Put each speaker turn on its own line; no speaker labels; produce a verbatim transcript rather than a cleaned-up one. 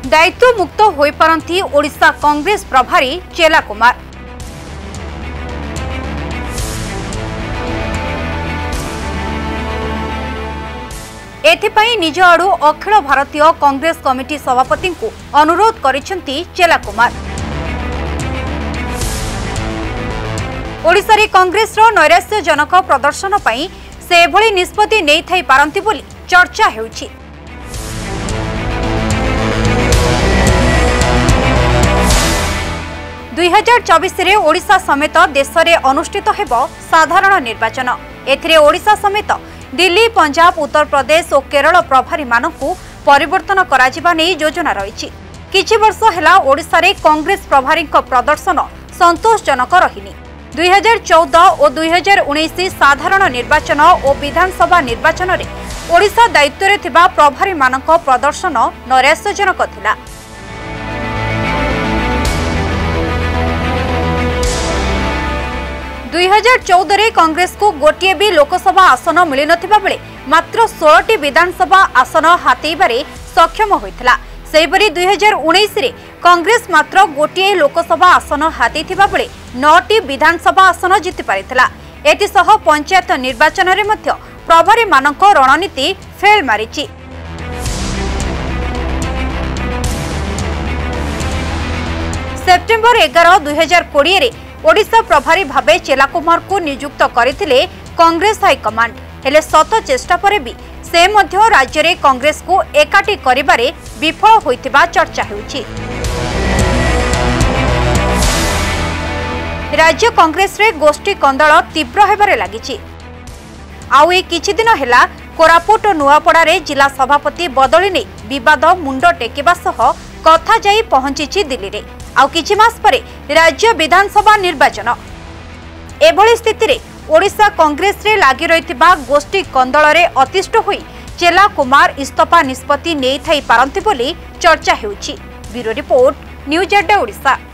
दायित्व मुक्त होई पारंती ओडिशा कांग्रेस प्रभारी चेला कुमार। एथिपाई निज आड़ू अखिल भारतीय कांग्रेस कमिटी सभापति को अनुरोध करिसेंती चेला कुमार। ओडिशा रे कांग्रेस रो नैराश्यजनक प्रदर्शन पई से एभली निष्पत्ति नै थाई पारंती बोली चर्चा हेउछि। दुई हजार चौबीस रे ओडिशा समेत देश में अनुष्ठित हेबो साधारण निर्वाचन। एथिरे ओडिशा समेत दिल्ली, पंजाब, उत्तर प्रदेश और केरल प्रभारी मानकु परिवर्तन कराजिबा नै योजना रहिछि। किछि वर्ष हेला ओडिशा रे कांग्रेस प्रभारी प्रदर्शन संतोषजनक रहिनि। दुई हजार चौदह और दुई हजार उन्नीस साधारण निर्वाचन और विधानसभा निर्वाचन रे ओडिशा दायित्व रे थिबा प्रभारी मानक प्रदर्शन नैराश्यजनक थिला। दुई हजार चौदह रे कांग्रेस को गोटे भी लोकसभा आसन मिल नथिबा बेले मात्र सोलह टी विधानसभा आसन हातेइबारे सक्षम होइथिला। सेहिपरि दुई हजार उन्नीस रे कांग्रेस मात्र गोटे लोकसभा आसन हातेइथिबा बेले नौ टी विधानसभा आसन जिति पारिथिला। एतिसह पंचायत निर्वाचन रे मध्य प्रभारी मानक रणनीति फेल मारिछि। सेप्टेम्बर एगार दुई हजार कोड़े रे ओडिशा प्रभारी भावे चेला कुमार को नियुक्त करथिले कांग्रेस हाईकमांड। हेले शत चेष्टा परे भी से मध्य राज्य रे कांग्रेस को एकाठी करिबारे विफल होइतिबा चर्चा हेउछि। राज्य कांग्रेस रे गोष्ठी कंदल तीव्र हेबारे लागिछि। आउ ए किछि दिन हेला कोरापुट नुआपड़ा रे जिला सभापति बदली नै विवाद मुंड टेकिबा सह कथा जाई पहुंचीछि दिल्ली रे। आउ किछि मास परे राज्य विधानसभा निर्वाचन। एभली स्थिति रे ओडिशा कांग्रेस रे लागि रहितिबा गोष्ठी कंदल रे अतिष्ठ होई चेला कुमार इस्तफा निष्पत्ति नै थाई पारंती बोली चर्चा हेउछि। Bureau report, news at Odisha.